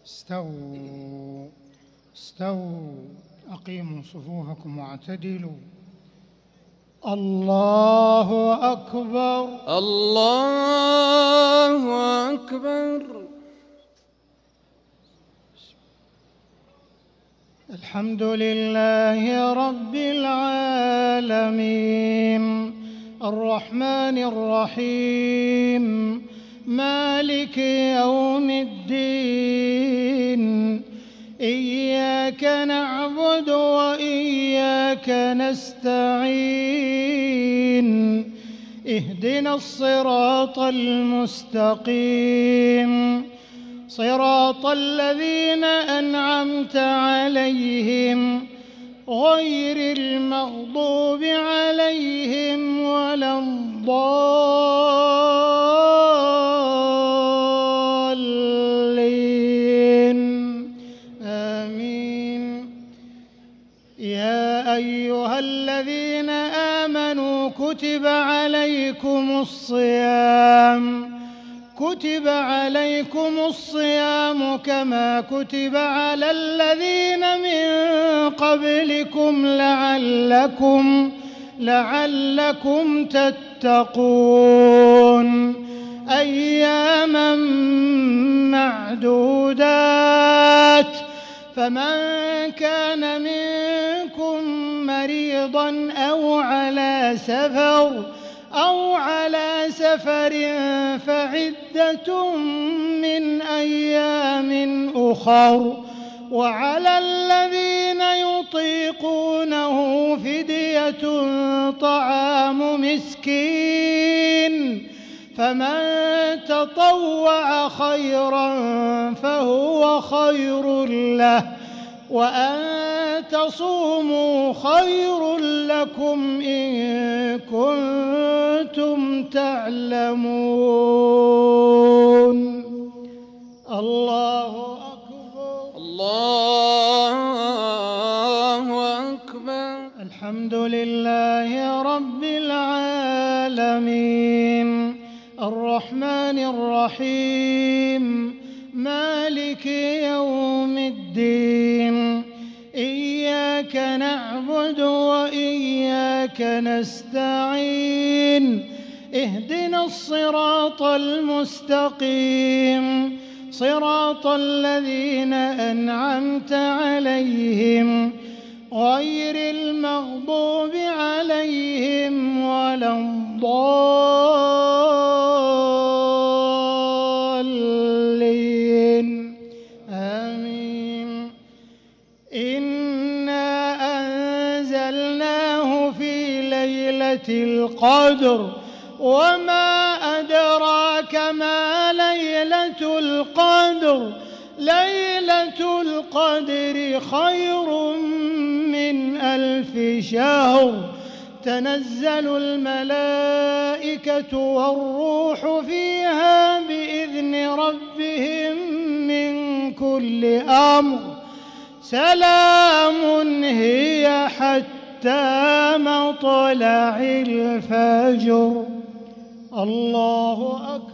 استووا استووا، أقيموا صفوفكم واعتدلوا. الله أكبر، الله أكبر. الحمد لله رب العالمين، الرحمن الرحيم، مالك يوم الدين، إياك نعبد وإياك نستعين، اهدنا الصراط المستقيم، صراط الذين أنعمت عليهم غير المغضوب عليهم ولا الضالين، آمين. يا أيها الذين آمنوا كتب عليكم الصيام كما كتب على الذين من قبلكم لعلكم تتقون، أياما معدودات، فمن كان منكم مريضا أو على سفر فعدة من أيام أخر، وعلى الذين يطيقونه فدية طعام مسكين، فمن تطوع خيرا فهو خير له، وأن تصوموا خير لكم إن كنتم تعلمون. الله أكبر، الله أكبر. الحمد لله رب العالمين، الرحمن الرحيم، مالك يوم الدين، إياك نعبد وإياك نستعين، اهدنا الصراط المستقيم، صراط الذين أنعمت عليهم غير المغضوب عليهم ولا الضالين، آمين. إنا أنزلناه في ليلة القدر، وما أدراك ما ليلة القدر، ليلة القدر خير من 1000 شهر، تنزل الملائكة والروح فيها بإذن ربهم من كل أمر، سلام هي حتى مطلع الفجر. الله أكبر.